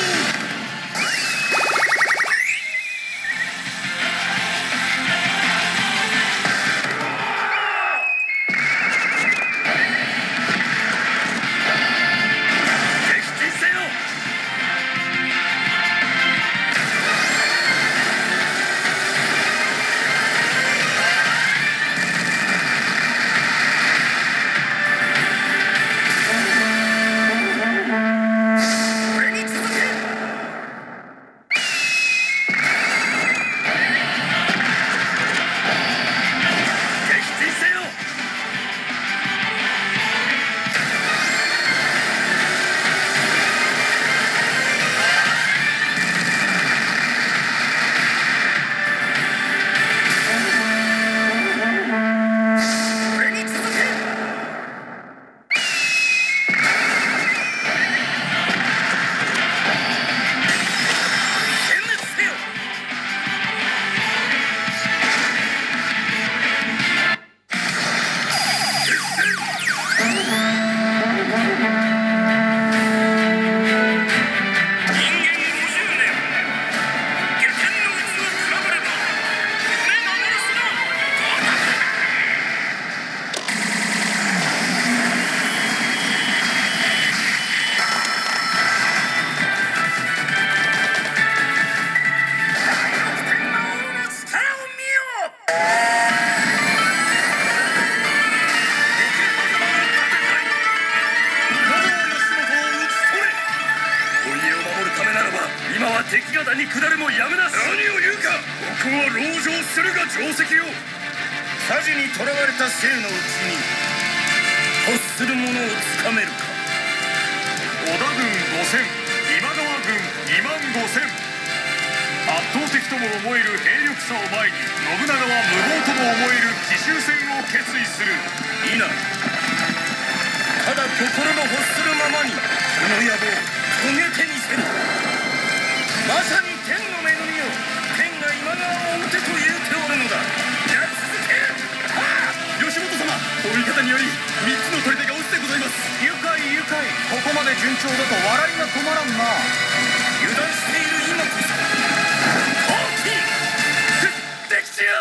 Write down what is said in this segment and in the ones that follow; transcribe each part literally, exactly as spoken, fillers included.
敵方に下るもやむなし。何を言うか。ここは籠城するが定石よ。火事に囚われた生のうちに欲する者をつかめるか。織田軍ごせん、今川軍にまんごせん。圧倒的とも思える兵力差を前に信長は無謀とも思える奇襲戦を決意する。いいな。ただ心の欲するままにその野望遂げてみせる。まさに天の恵みよ。天が今川を討てと言うておるのだ。やり続け。はあ、吉本様、お味方によりみっつの砦が落ちてございます。愉快愉快。ここまで順調だと笑いが止まらんな。油断している今こそ大きいで敵地よ。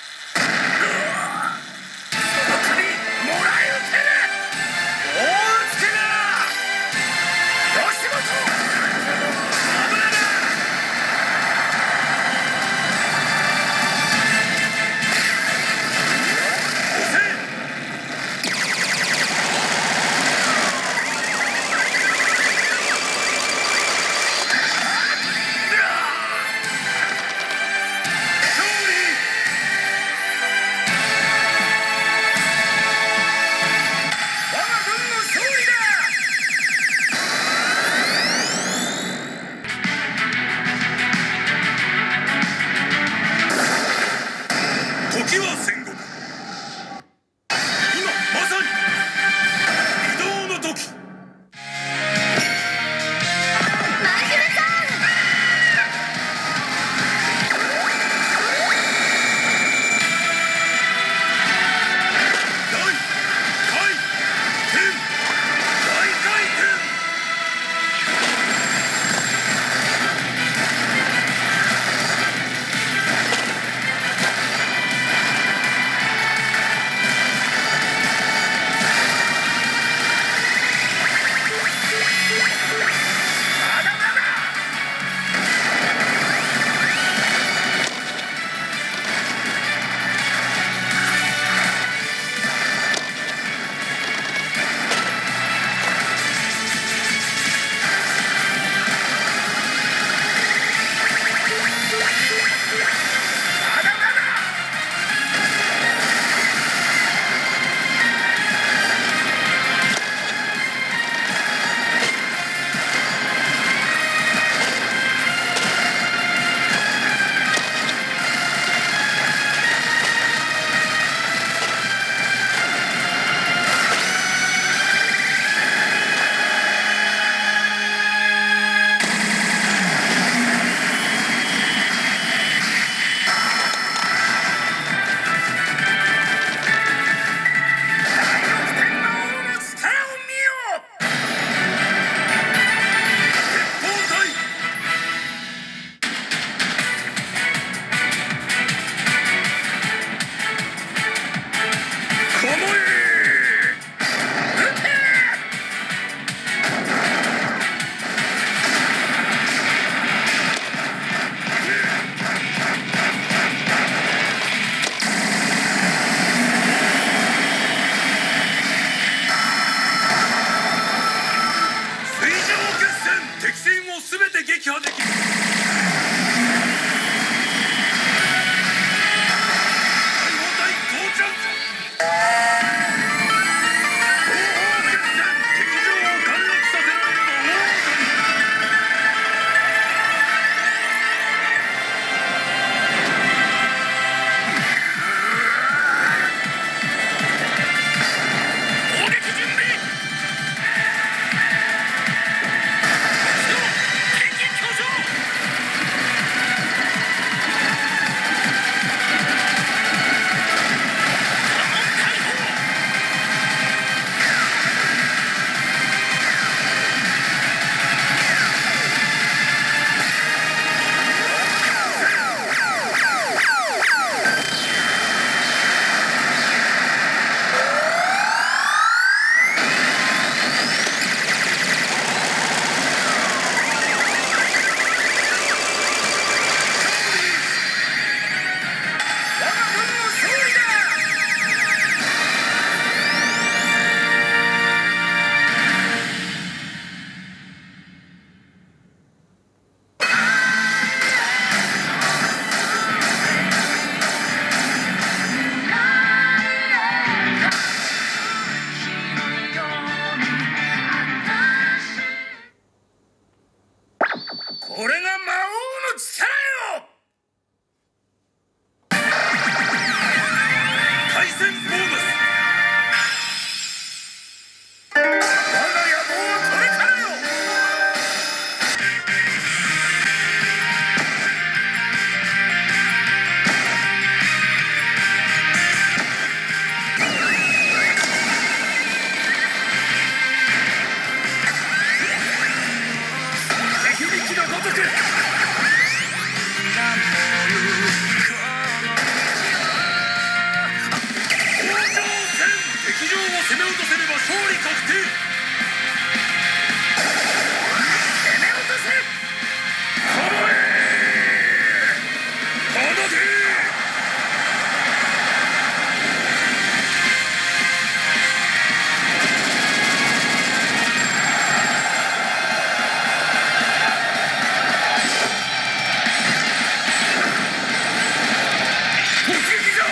その首もらい撃てる。大うつけな吉本。 俺が魔王の力よ。対戦ボーナス。我が野望はこれからよ。敵力のごとく。敵場を攻め落とせれば勝利確定。攻め落とせ。構え。放て。突撃じゃ。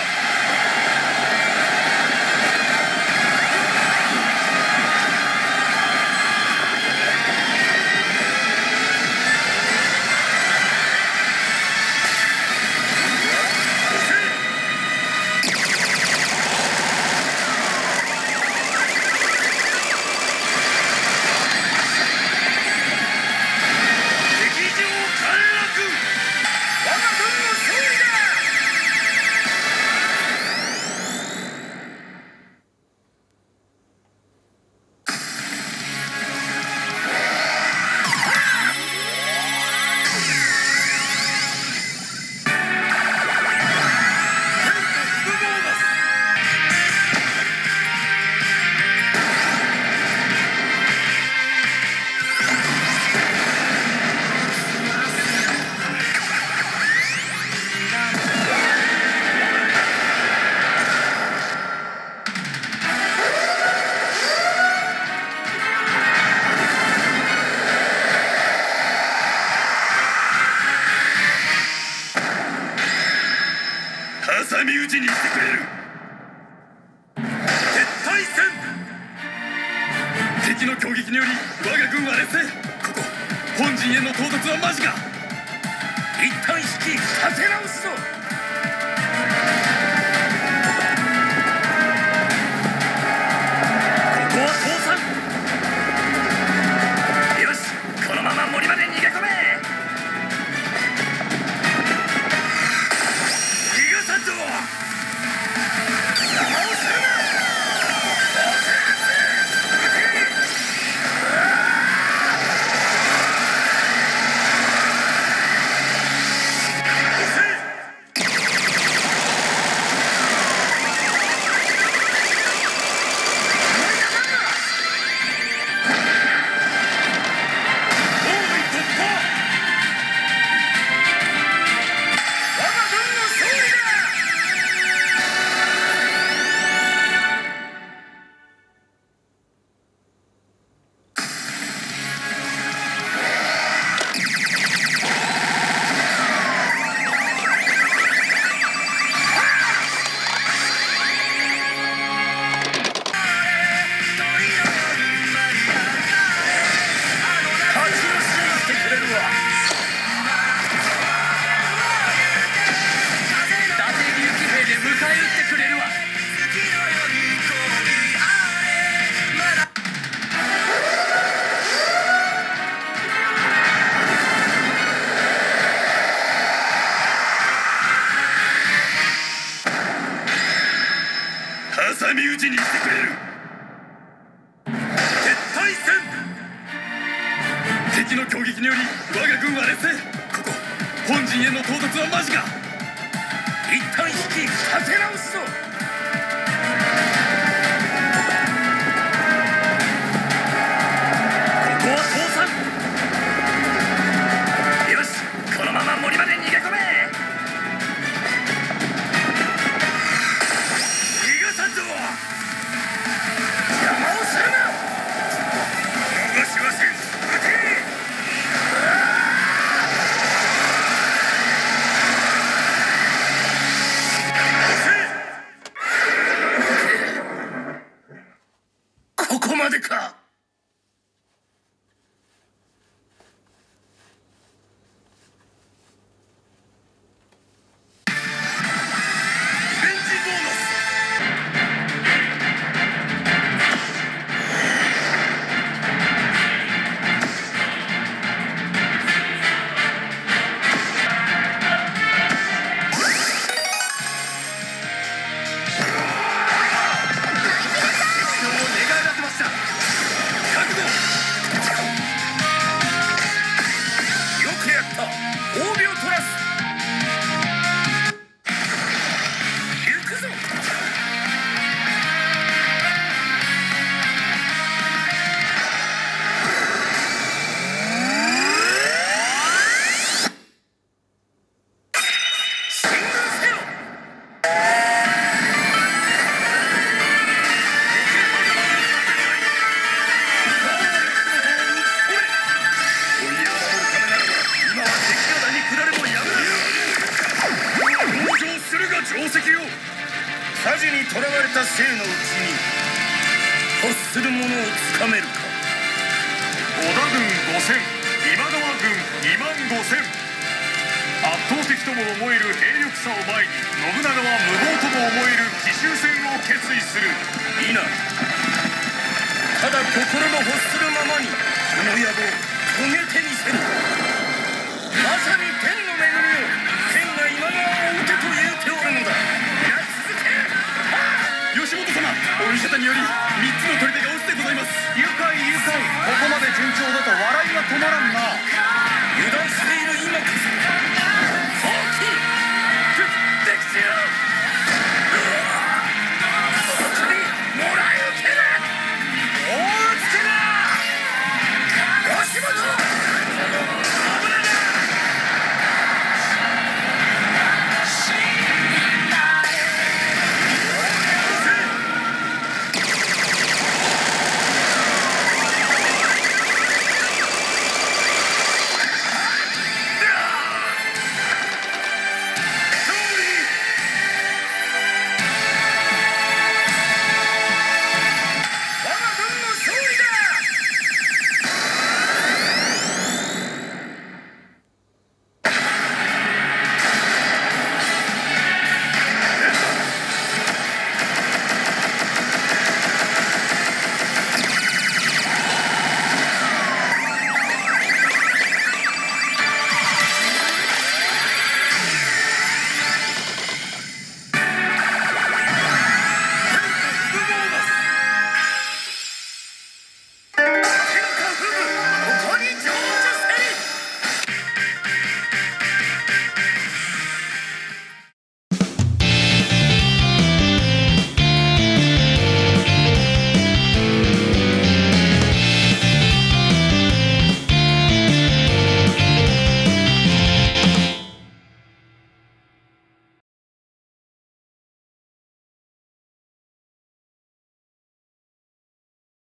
挟み撃ちにしてくれる。撤退戦。敵の攻撃により我が軍は劣勢。ここ本陣への到達は間近。一旦引き立て直すぞ。ここは倒産。よし、このまま森まで逃げ込め。挟み撃ちにしてくれる。撤退戦。敵の攻撃により我が軍は劣勢。ここ本陣への到達は間近。一旦引き立て直すぞ。ここは倒産。よし、このまま森まで逃げ込め。邪魔をするな。逃しはせん。撃て。押せ。 た生のうちに欲するものをつかめるか。 織田軍ごせん、今川軍にまんごせん。圧倒的とも思える兵力差を前に信長は無謀とも思える奇襲戦を決意する。 いいな。ただ心の欲するままにこの野望遂げてみ